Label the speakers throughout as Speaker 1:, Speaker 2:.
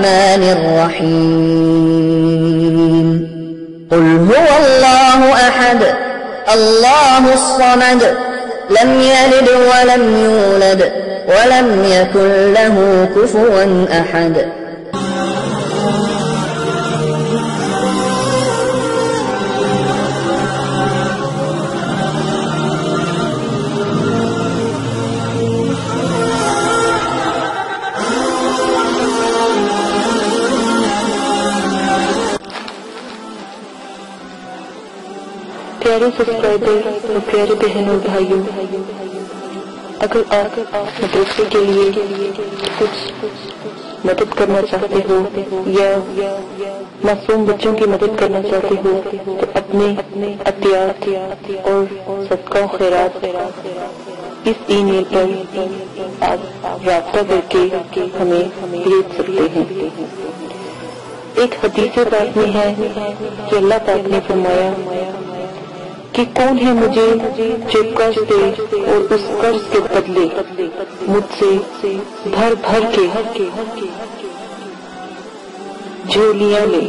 Speaker 1: الرحمن الرحيم قل هو الله أحد الله الصمد لم يلد ولم يولد ولم يكن له كفوا أحد.
Speaker 2: پیارے سبسکرائبر اور پیارے بہنوں بھائیوں، اگر آپ مدرسے کے لیے کچھ مدد کرنا چاہتے ہو یا معصوم بچوں کی مدد کرنا چاہتے ہو تو اپنے عطیات اور صدقہ و خیرات اس ای میل پر آپ رابطہ کر کے ہمیں بھیج سکتے ہیں۔ ایک حدیث پاک میں ہے کہ اللہ پاک نے فرمایا کہ کون ہے مجھے جو قرض دے اور اس قرض کے بدلے مجھ سے بھر بھر کے جھولیاں لے،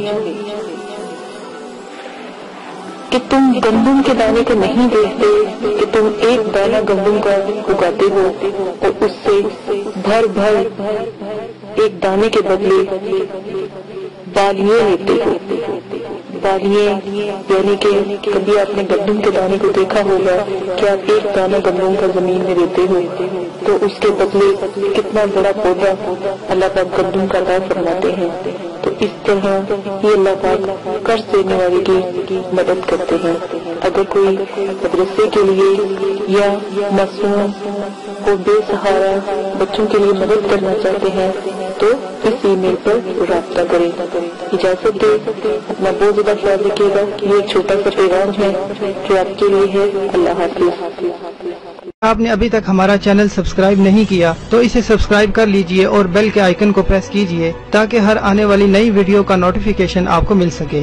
Speaker 2: کہ تم گندم کے دانے کو نہیں دیکھتے کہ تم ایک دانہ گندم کا اگاتے ہو اور اس سے بھر بھر ایک دانے کے بدلے بالیاں لیتے ہو۔ بالیاں یعنی کہ کبھی آپ نے گندم کے دانے کو دیکھا ہوگا کہ آپ ایک دانہ گندم کا زمین میں دیتے ہو تو اس کے بدلے کتنا بڑا پودا اللہ پاک گندم کا عطا فرماتے ہیں۔ تو اس طرح یہ اللہ پاک قرض دینے والے کی مدد کرتے ہیں۔ اگر کوئی مدرسے کے لیے یا معصوم اور بے سہارا بچوں کے لیے مدد کرنا چاہتے ہیں تو اس ای میل پر رابطہ کریں۔ اجازت دے، اپنا بہت زیادہ خیال رکھیے گا۔ یہ ایک چھوٹا سا پیغام ہے جو آپ کے لیے ہے۔ اللہ حافظ۔
Speaker 3: آپ نے ابھی تک ہمارا چینل سبسکرائب نہیں کیا تو اسے سبسکرائب کر لیجئے اور بیل کے آئیکن کو پریس کیجئے تاکہ ہر آنے والی نئی ویڈیو کا نوٹیفیکیشن آپ کو مل سکے۔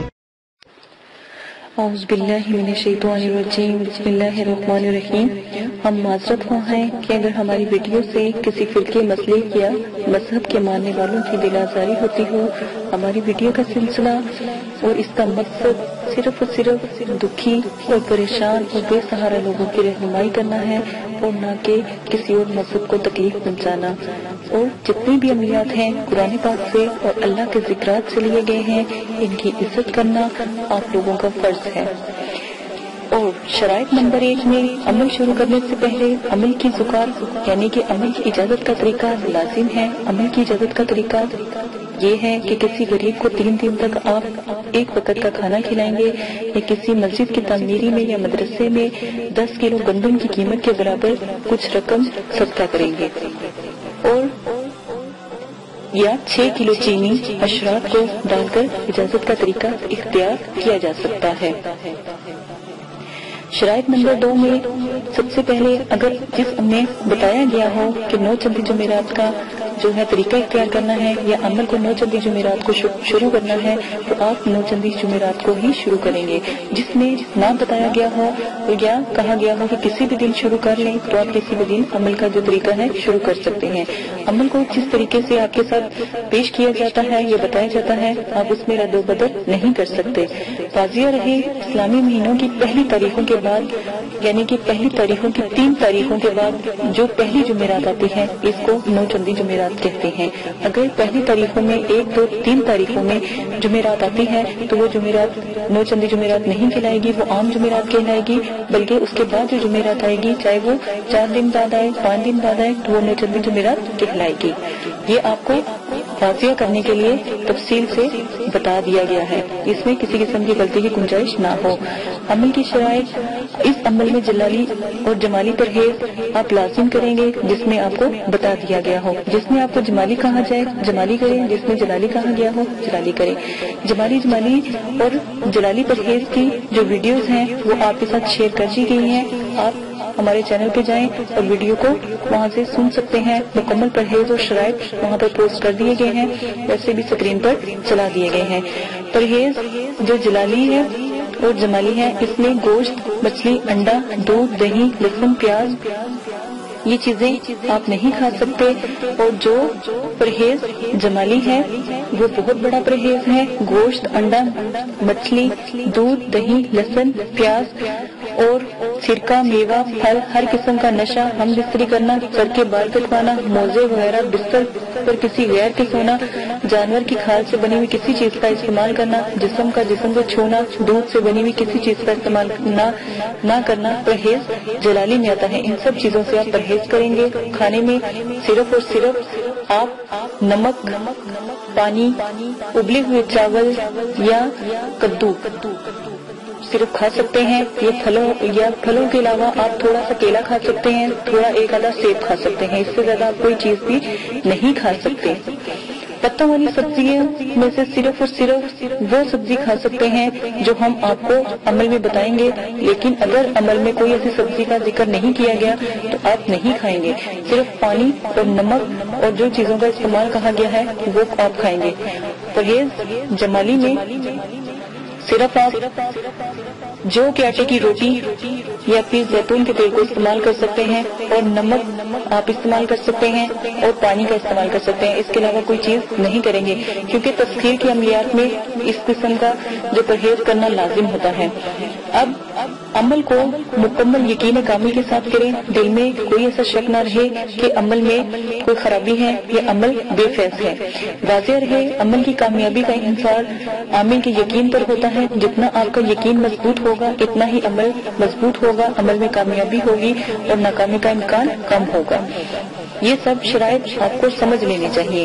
Speaker 2: اعوذ باللہ من الشیطان الرجیم، بسم اللہ الرحمن الرحیم۔ ہم معذرت خواہ ہیں کہ اگر ہماری ویڈیو سے کسی فرقے مسلک یا مذہب کے ماننے والوں کی دل آزاری ہوتی ہو، ہماری ویڈیو کا سلسلہ اور اس کا مقصد صرف اور صرف دکھی اور پریشان اور بے سہارا لوگوں کی رہنمائی کرنا ہے اور نہ کہ کسی اور مذہب کو تکلیف پہنچانا۔ اور جتنے بھی عملیات ہیں قرآن پاک سے اور اللہ کے ذکرات سے لیے گئے ہیں، ان کی عزت کرنا آپ لوگوں کا فرض ہے۔ اور شرائط نمبر 1 میں عمل شروع کرنے سے پہلے عمل کی زکات یعنی کہ عمل کی اجازت کا طریقہ لازم ہے۔ عمل کی اجازت کا طریقہ یہ ہے کہ کسی غریب کو 3 دن تک آپ ایک وقت کا کھانا کھلائیں گے یا کسی مسجد کی تعمیری میں یا مدرسے میں 10 کلو گندم کی قیمت کے برابر کچھ رقم صدقہ کریں گے، اور یا 6 کلو چینی اشراط کو ڈال کر اجازت کا طریقہ اختیار کیا جا سکتا ہے۔ شرائط نمبر 2 میں سب سے پہلے اگر جس میں بتایا گیا ہو کہ 9 چندی جمعرات کا جو ہے طریقہ اختیار کرنا ہے یا عمل کو 9 چندی جمعرات کو شروع کرنا ہے تو آپ 9 چندی جمعرات کو ہی شروع کریں گے۔ جس میں نہ بتایا گیا ہو یا کہا گیا ہو کہ کسی بھی دن شروع کر لیں تو آپ کسی بھی دن عمل کا جو طریقہ ہے شروع کر سکتے ہیں۔ عمل کو جس طریقے سے آپ کے ساتھ پیش کیا جاتا ہے یا بتایا جاتا ہے آپ اس میں رد و بدل نہیں کر سکتے۔ واضح رہے، اسلامی مہینوں کی پہلی تاریخوں کے بعد یعنی کہ پہلی تاریخوں کی 3 تاریخوں کے بعد جو پہلی جمعرات آتی ہے اس کو 9 چندی جمعرات کہتے ہیں۔ اگر پہلی تاریخوں میں 1، 2، 3 تاریخوں میں جمعرات آتی ہے تو وہ جمعرات 9 چندی جمعرات نہیں کہلائے گی، وہ عام جمعرات کہلائے گی، بلکہ اس کے بعد جو جمعرات آئے گی چاہے وہ 4 دن بعد آئے، 5 دن بعد آئے تو وہ 9 چندی جمعرات کہلائے گی۔ یہ آپ کو واضح کرنے کے لیے تفصیل سے بتا دیا گیا ہے، اس میں کسی قسم کی غلطی کی گنجائش نہ ہو۔ عمل کی شرائط، اس عمل میں جلالی اور جمالی پرہیز آپ لازم کریں گے جس میں آپ کو بتا دیا گیا ہو۔ جس میں آپ کو جمالی کہا جائے جمالی کریں، جس میں جلالی کہا گیا ہو جلالی کریں۔ جمالی اور جلالی پرہیز کی جو ویڈیوز ہیں وہ آپ کے ساتھ شیئر کر دی گئی ہیں۔ آپ ہمارے چینل پہ جائیں اور ویڈیو کو وہاں سے سن سکتے ہیں۔ مکمل پرہیز اور شرائط وہاں پر پوسٹ کر دیے گئے ہیں، ویسے بھی اسکرین پر چلا دیے گئے ہیں۔ پرہیز جو جلالی ہے اور جمالی ہے، اس میں گوشت، مچھلی، انڈا، دودھ، دہی، لہسن، پیاز یہ چیزیں آپ نہیں کھا سکتے، اور جو پرہیز جمالی ہے وہ بہت بڑا پرہیز ہے۔ گوشت، انڈا، مچھلی، دودھ، دہی، لہسن، پیاز اور سرکہ، میوہ، پھل، ہر قسم کا نشہ، ہم بستری کرنا، سر کے بال کٹوانا، موزے وغیرہ، بستر پر کسی غیر کے سونا، جانور کی کھال سے بنی ہوئی کسی چیز کا استعمال کرنا، جسم کو چھونا، دودھ سے بنی ہوئی کسی چیز کا استعمال نہ کرنا پرہیز جلالی میں آتا ہے۔ ان سب چیزوں سے آپ پرہیز کریں گے۔ کھانے میں صرف اور صرف آپ نمک، پانی، ابلے ہوئے چاول یا کدو صرف کھا سکتے ہیں۔ یہ پھلوں کے علاوہ آپ تھوڑا سا کیلا کھا سکتے ہیں، تھوڑا ایک آدھا سیب کھا سکتے ہیں، اس سے زیادہ آپ کوئی چیز بھی نہیں کھا سکتے۔ پتوں والی سبزیوں میں سے صرف اور صرف وہ سبزی کھا سکتے ہیں جو ہم آپ کو عمل میں بتائیں گے، لیکن اگر عمل میں کوئی ایسی سبزی کا ذکر نہیں کیا گیا تو آپ نہیں کھائیں گے۔ صرف پانی اور نمک اور جو چیزوں کا استعمال کہا گیا ہے وہ آپ کھائیں گے۔ پرہیز جمالی میں صرف آپ جو کہ آٹے کی روٹی یا پھر زیتون کے تیل کو استعمال کر سکتے ہیں، اور نمک آپ استعمال کر سکتے ہیں، اور پانی کا استعمال کر سکتے ہیں۔ اس کے علاوہ کوئی چیز نہیں کریں گے، کیونکہ تسخیر کی عملیات میں اس قسم کا جو پرہیز کرنا لازم ہوتا ہے۔ اب عمل کو مکمل یقین کامل کے ساتھ کریں، دل میں کوئی ایسا شک نہ رہے کہ عمل میں کوئی خرابی ہے یا عمل بے فیض ہے۔ واضح رہے عمل کی کامیابی کا انحصار عامل کے یقین پر ہوتا ہے۔ جتنا آپ کا یقین مضبوط ہوگا اتنا ہی عمل مضبوط ہوگا، عمل میں کامیابی ہوگی اور ناکامی کا امکان کم ہوگا۔ یہ سب شرائط آپ کو سمجھ لینی چاہیے۔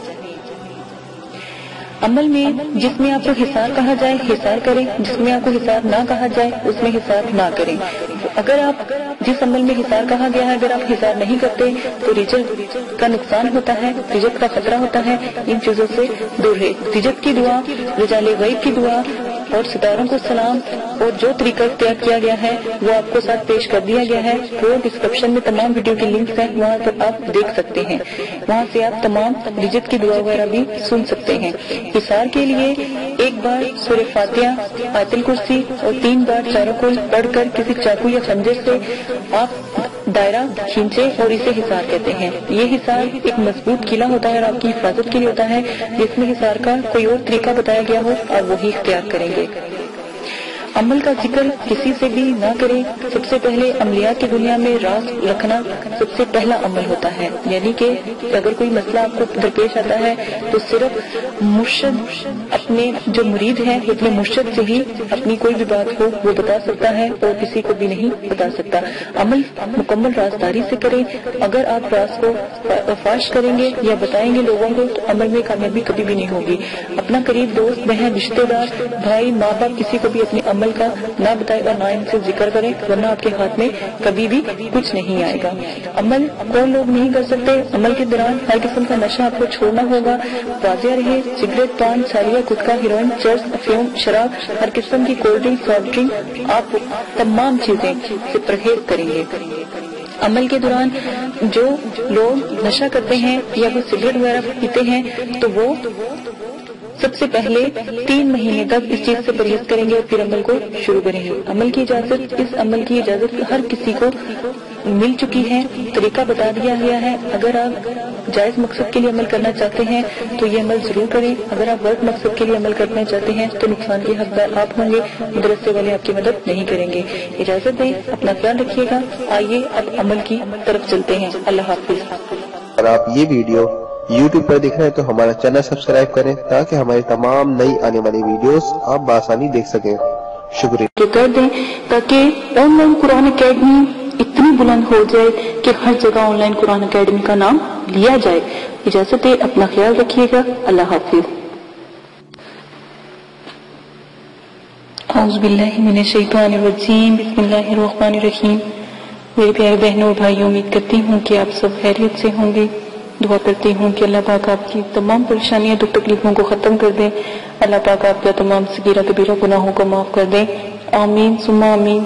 Speaker 2: عمل میں جس میں آپ کو حصار کہا جائے حصار کریں، جس میں آپ کو حصار نہ کہا جائے اس میں حصار نہ کریں۔ اگر آپ جس عمل میں حصار کہا گیا ہے اگر آپ حصار نہیں کرتے تو رجت کا نقصان ہوتا ہے، رجت کا خطرہ ہوتا ہے۔ ان چیزوں سے دور رہے۔ رجت کی دعا، رجال غیب کی دعا اور ستاروں کو سلام اور جو طریقہ اختیار کیا گیا ہے وہ آپ کو ساتھ پیش کر دیا گیا ہے۔ وہ ڈسکرپشن میں تمام ویڈیو کے لنکس ہیں، وہاں پر آپ دیکھ سکتے ہیں، وہاں سے آپ تمام رجت کی دعا وغیرہ بھی سن سکتے ہیں۔ حصار کے لیے ایک بار سورہ فاتحہ، آیت الکرسی اور 3 بار چاروں کل پڑھ کر کسی چاقو یا خنجر سے آپ دائرہ کھینچے اور اسے حصار کہتے ہیں۔ یہ حصار ایک مضبوط قلعہ ہوتا ہے اور آپ کی حفاظت کے لیے ہوتا ہے۔ جس میں حصار کا کوئی اور طریقہ بتایا گیا ہو آپ وہی اختیار کریں گے۔ عمل کا ذکر کسی سے بھی نہ کریں۔ سب سے پہلے عملیات کی دنیا میں راز رکھنا سب سے پہلا عمل ہوتا ہے، یعنی کہ اگر کوئی مسئلہ آپ کو درپیش آتا ہے تو صرف مرشد اپنے جو مرید ہے اپنے مرشد سے ہی اپنی کوئی بھی بات ہو وہ بتا سکتا ہے اور کسی کو بھی نہیں بتا سکتا۔ عمل مکمل رازداری سے کریں۔ اگر آپ راز کو فاش کریں گے یا بتائیں گے لوگوں کو تو عمل میں کامیابی کبھی بھی نہیں ہوگی۔ اپنا قریب دوست، بہن، رشتے دار، بھائی، ماں باپ کسی کو بھی اپنے عمل کا نہ بتائے اور نہ ان سے ذکر کریں، ورنہ آپ کے ہاتھ میں کبھی بھی کچھ نہیں آئے گا۔ عمل کون لوگ نہیں کر سکتے؟ عمل کے دوران ہر قسم کا نشہ آپ کو چھوڑنا ہوگا۔ واضح رہے سگریٹ، پان، سالیہ، گٹکا، ہیروئن، چرس، افیون، شراب، ہر قسم کی کولڈ ڈرنک، سافٹ ڈرنک، آپ تمام چیزیں سے پرہیز کریں گے۔ عمل کے دوران جو لوگ نشہ کرتے ہیں یا وہ سگریٹ وغیرہ پیتے ہیں تو وہ سب سے پہلے 3 مہینے تک اس چیز سے پرہیز کریں گے اور پھر عمل کو شروع کریں گے۔ عمل کی اجازت، اس عمل کی اجازت ہر کسی کو مل چکی ہے، طریقہ بتا دیا گیا ہے۔ اگر آپ جائز مقصد کے لیے عمل کرنا چاہتے ہیں تو یہ عمل ضرور کریں۔ اگر آپ غلط مقصد کے لیے عمل کرنا چاہتے ہیں تو نقصان کے حقدار آپ ہوں گے، مدرسے والے آپ کی مدد نہیں کریں گے۔ اجازت دیں، اپنا خیال رکھیے گا۔ آئیے اب عمل کی طرف چلتے ہیں۔ اللہ حافظ۔
Speaker 4: اگر آپ یہ ویڈیو YouTube پر دیکھ رہے ہیں تو ہمارا چینل سبسکرائب کریں تاکہ ہماری تمام نئی آنے والی ویڈیوز آپ بآسانی دیکھ سکیں۔ شکریہ۔
Speaker 2: کر دیں تاکہ آن لائن قرآن اکیڈمی اتنی بلند ہو جائے کہ ہر جگہ آن لائن قرآن اکیڈمی کا نام لیا جائے۔ اجازت ہے، اپنا خیال رکھیے گا۔ اللہ حافظ۔ اعوذ باللہ من الشیطان الرجیم، بسم اللہ الرحمن الرحیم۔ میرے پیارے بہنوں اور بھائیوں، امید کرتی ہوں کہ آپ سب خیریت سے ہوں گے۔ دعا کرتی ہوں کہ اللہ پاک آپ کی تمام پریشانیاں، دکھ تکلیفوں کو ختم کر دیں۔ اللہ پاک آپ کا تمام صغیرہ کبیرہ گناہوں کو معاف کر دیں۔ آمین ثم آمین۔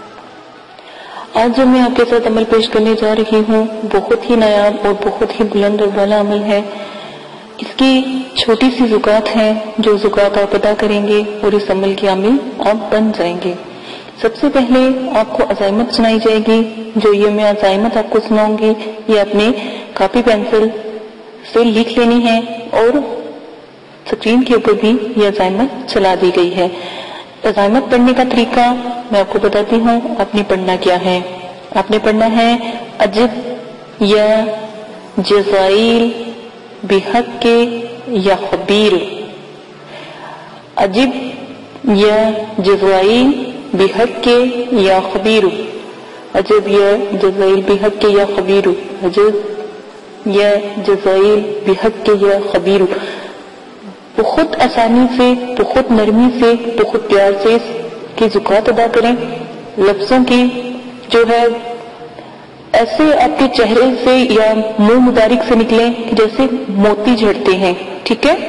Speaker 2: آج جو میں آپ کے ساتھ عمل پیش کرنے جا رہی ہوں بہت ہی نایاب اور بہت ہی بلند اور والا عمل ہے۔ اس کی چھوٹی سی زکوٰۃ ہے، جو زکوٰۃ آپ ادا کریں گے اور اس عمل کے عامل آپ بن جائیں گے۔ سب سے پہلے آپ کو عزائمت سنائی جائے گی. جو یہ میں عزائمت آپ کو سناؤں گی یہ اپنے کاپی پینسل سے لکھ لینی ہے اور اسکرین کے اوپر بھی یہ عزائمت چلا دی گئی ہے. عزائمت پڑھنے کا طریقہ میں آپ کو بتاتی ہوں. آپ نے پڑھنا کیا ہے؟ آپ نے پڑھنا ہے عجب یا جزائل بحق کے یا خبیر. عجب یا جزائل بحق کے یا خبیر. عجب یا جزائل بحق کے یا خبیر. عجب یا جزائل بحق کے یا خبیر. بہت آسانی سے، بہت نرمی سے، بہت پیار سے اس کی زکوٰۃ ادا کریں. لفظوں کی جو ہے ایسے آپ کے چہرے سے یا منہ مبارک سے نکلیں جیسے موتی جھڑتے ہیں. ٹھیک ہے.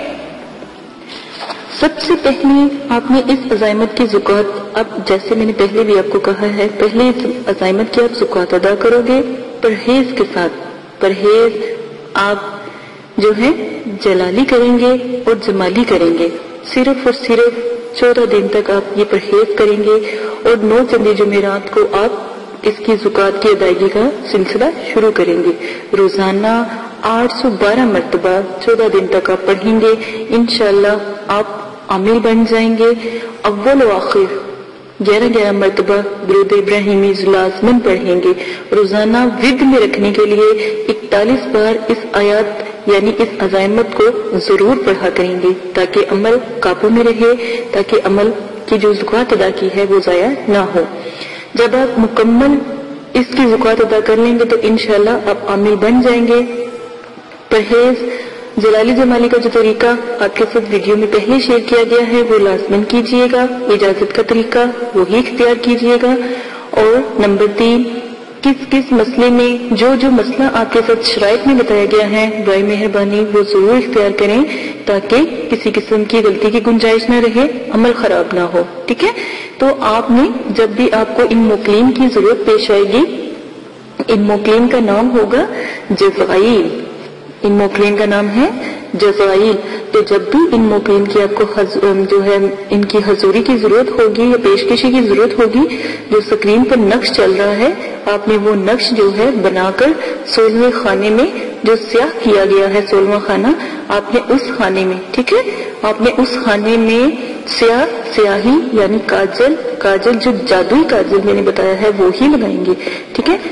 Speaker 2: سب سے پہلے آپ نے اس عزائمت کی زکوٰۃ، اب جیسے میں نے پہلے بھی آپ کو کہا ہے، پہلے اس عزائمت کی آپ زکوٰۃ ادا کرو گے پرہیز کے ساتھ. پرہیز آپ جو ہے جلالی کریں گے اور جمالی کریں گے. صرف اور صرف 14 دن تک آپ یہ پرہیز کریں گے اور 9 چندی جمعرات کو آپ اس کی زکوٰۃ کی ادائیگی کا سلسلہ شروع کریں گے. روزانہ 812 مرتبہ 14 دن تک آپ پڑھیں گے. انشاءاللہ آپ عامل بن جائیں گے. اول و آخر 11 مرتبہ درود ابراہیمی لازمن پڑھیں گے. روزانہ ورد میں رکھنے کے لیے 41 بار اس آیات یعنی اس عزائمت کو ضرور پڑھا کریں گے تاکہ عمل قابو میں رہے، تاکہ عمل کی جو زکوٰۃ ادا کی ہے وہ ضائع نہ ہو. جب آپ مکمل اس کی زکوٰۃ ادا کر لیں گے تو انشاءاللہ آپ عامل بن جائیں گے. پرہیز جلالی جمالی کا جو طریقہ آپ کے ساتھ ویڈیو میں پہلے شیئر کیا گیا ہے وہ لازمن کیجئے گا. اجازت کا طریقہ وہی اختیار کیجئے گا. اور نمبر 3، کس مسئلے میں جو مسئلہ آپ کے ساتھ شرائط میں بتایا گیا ہے برائے مہربانی وہ ضرور اختیار کریں تاکہ کسی قسم کی غلطی کی گنجائش نہ رہے، عمل خراب نہ ہو. ٹھیک ہے. تو آپ نے جب بھی آپ کو ان موکلین کی ضرورت پیش آئے گی، ان موکلین کا نام ہوگا جزائل. ان موکلین کا نام ہے جزائل. تو جب بھی ان موکلین کی آپ کو جو ہے ان کی حضوری کی ضرورت ہوگی یا پیشکشی کی ضرورت ہوگی، جو اسکرین پر نقش چل رہا ہے آپ نے وہ نقش جو ہے بنا کر 16ویں خانے میں جو سیاہ کیا گیا ہے 16واں خانہ آپ نے اس خانے میں، ٹھیک ہے، آپ نے اس خانے میں سیاہی یعنی کاجل جو جادوئی کاجل میں نے بتایا ہے وہ ہی لگائیں گے. ٹھیک ہے.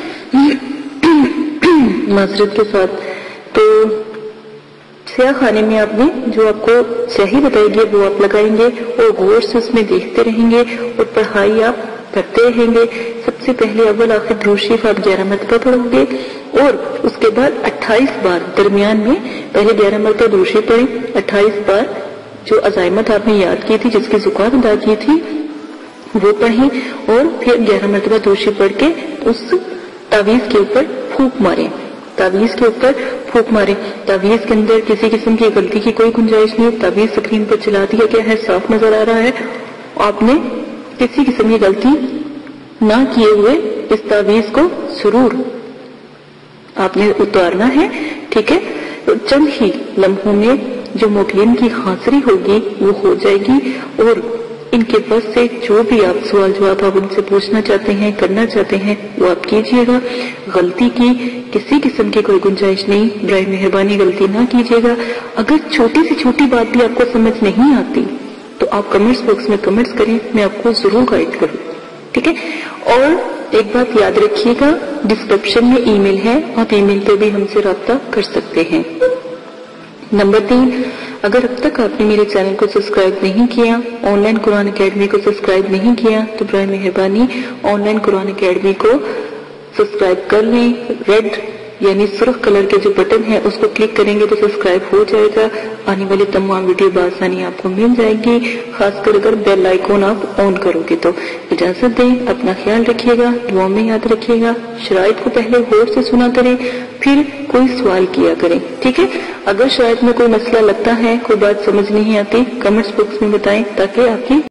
Speaker 2: معذرت کے ساتھ. تو سیاہ خانے میں آپ نے جو آپ کو سیاہی بتائی گی وہ آپ لگائیں گے اور غور سے اس میں دیکھتے رہیں گے اور پڑھائی آپ کرتے رہیں گے. سب سے پہلے اول آخر درود شریف آپ 11 مرتبہ پڑھو گے اور اس کے بعد 28 بار درمیان میں پہلے 11 مرتبہ درود شریف پڑھیں، 28 بار جو عزائمت آپ نے یاد کی تھی جس کی زکوٰۃ ادا کی تھی وہ پڑھیں اور پھر 11 مرتبہ درود شریف پڑھ کے اس تعویذ کے اوپر پھونک ماریں. تعویذ کے اوپر پھونک ماریں. تعویذ کے اندر کسی قسم کی غلطی کی کوئی گنجائش نہیں. تعویذ اسکرین پر چلا دیا گیا ہے، صاف نظر آ رہا ہے. آپ نے کسی قسم کی غلطی نہ کیے ہوئے اس تعویذ کو ضرور آپ نے اتارنا ہے. ٹھیک ہے. تو چند ہی لمحوں میں جو موکلین کی حاضری ہوگی وہ ہو جائے گی اور ان کے پاس سے جو بھی آپ سوال جواب آپ ان سے پوچھنا چاہتے ہیں، کرنا چاہتے ہیں وہ آپ کیجئے گا. غلطی کی کسی قسم کی کوئی گنجائش نہیں. برائے مہربانی غلطی نہ کیجئے گا. اگر چھوٹی سے چھوٹی بات بھی آپ کو سمجھ نہیں آتی تو آپ کمنٹس باکس میں کمنٹس کریں، میں آپ کو ضرور گائیڈ کروں. ٹھیک ہے. اور ایک بات یاد رکھیے گا، ڈسکرپشن میں ای میل ہے، آپ ای میل پہ بھی ہم سے رابطہ کر سکتے ہیں. نمبر 3، اگر اب تک آپ نے میرے چینل کو سبسکرائب نہیں کیا، آن لائن قرآن اکیڈمی کو سبسکرائب نہیں کیا تو برائے مہربانی آن لائن قرآن اکیڈمی کو سبسکرائب کر لیں. ریڈ یعنی سرخ کلر کے جو بٹن ہے اس کو کلک کریں گے تو سبسکرائب ہو جائے گا. آنے والی تمام ویڈیو بآسانی آپ کو مل جائے گی، خاص کر اگر بیل آئیکن آپ آن کرو گے تو. اجازت دیں، اپنا خیال رکھیے گا، دعاؤں میں یاد رکھیے گا. شرائط کو پہلے غور سے سنا کریں پھر کوئی سوال کیا کریں. ٹھیک ہے. اگر شرائط میں کوئی مسئلہ لگتا ہے، کوئی بات سمجھ نہیں آتی، کمنٹس باکس میں بتائیں تاکہ آپ کی